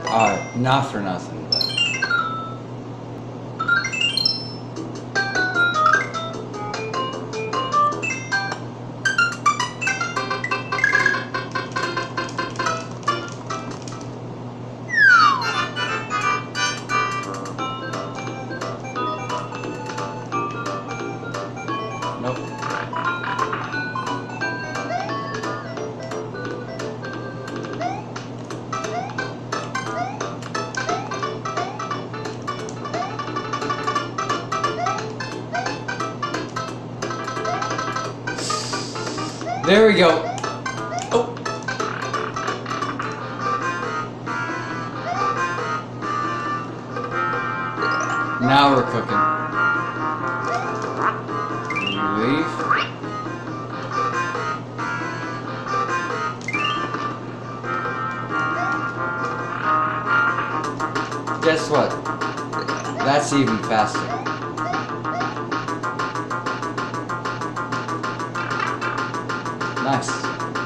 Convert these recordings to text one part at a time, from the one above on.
Alright, not for nothing, but... Nope. There we go. Oh. Now we're cooking. Leaf. Guess what? That's even faster. Nice.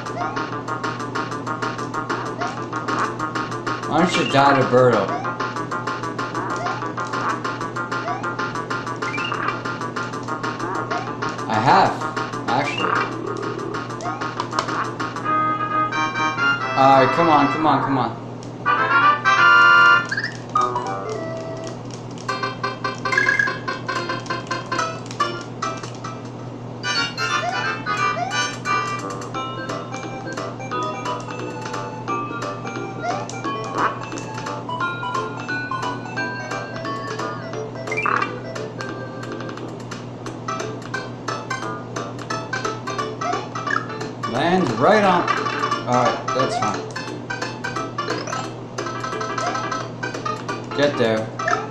Why don't you die to Birdo? I have, actually. Alright, come on, come on, come on. Land right on. Alright, that's fine. Get there.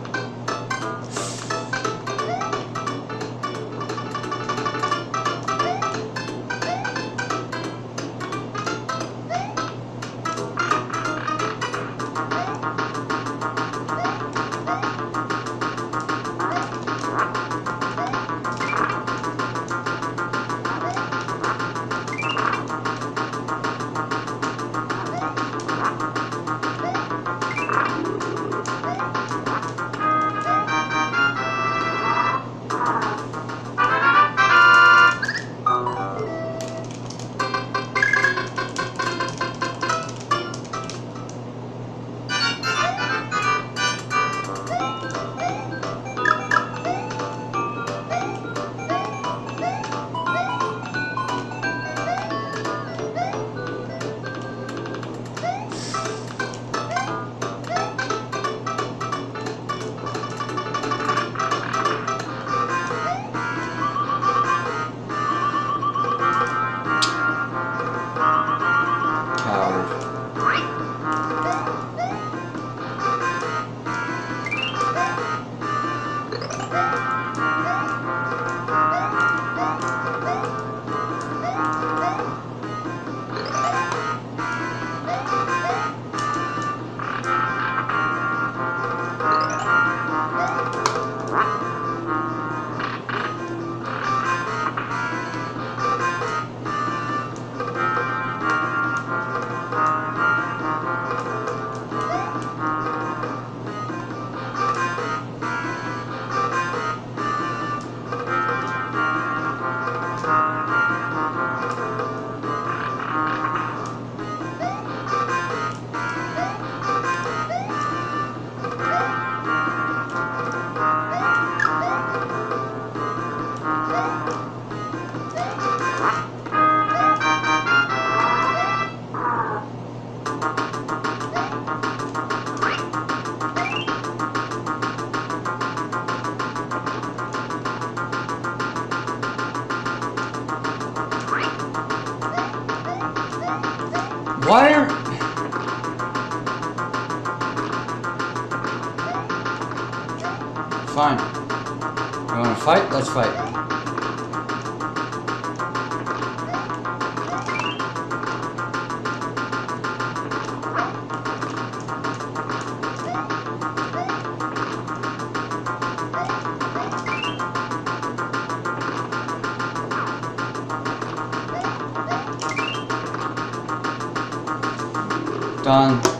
Why are... Fine. You wanna fight? Let's fight. Done.